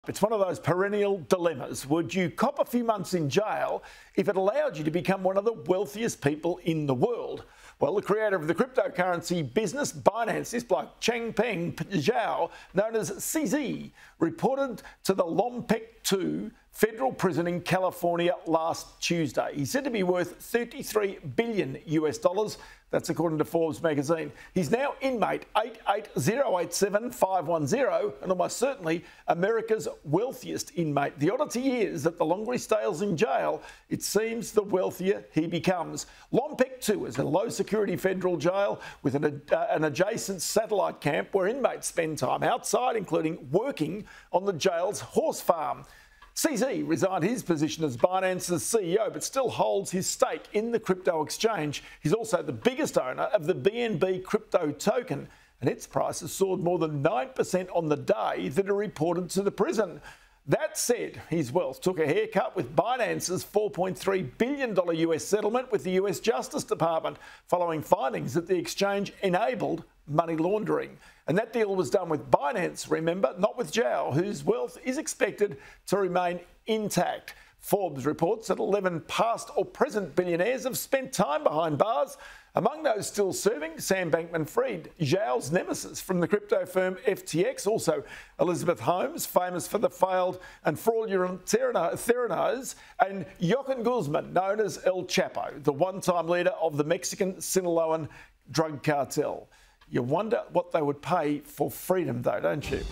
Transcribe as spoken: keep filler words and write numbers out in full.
It's one of those perennial dilemmas. Would you cop a few months in jail if it allowed you to become one of the wealthiest people in the world? Well, the creator of the cryptocurrency business Binance, this bloke Changpeng Zhao, known as C Z, reported to the Lompoc two Federal prison in California last Tuesday. He's said to be worth thirty-three billion U S dollars. That's according to Forbes magazine. He's now inmate eight eight zero eight seven five one zero and almost certainly America's wealthiest inmate. The oddity is that the longer he stays in jail, it seems the wealthier he becomes. Lompoc two is a low-security federal jail with an, uh, an adjacent satellite camp where inmates spend time outside, including working on the jail's horse farm. C Z resigned his position as Binance's C E O, but still holds his stake in the crypto exchange. He's also the biggest owner of the B N B crypto token, and its price has soared more than nine percent on the day that it reported to the prison. That said, his wealth took a haircut with Binance's four point three billion dollars U S settlement with the U S Justice Department, following findings that the exchange enabled money laundering. And that deal was done with Binance, remember, not with Zhao, whose wealth is expected to remain intact. Forbes reports that eleven past or present billionaires have spent time behind bars. Among those still serving, Sam Bankman-Fried, Zhao's nemesis from the crypto firm F T X, also Elizabeth Holmes, famous for the failed and fraudulent Theranos, and Joaquin Guzman, known as El Chapo, the one-time leader of the Mexican Sinaloan drug cartel. You wonder what they would pay for freedom, though, don't you?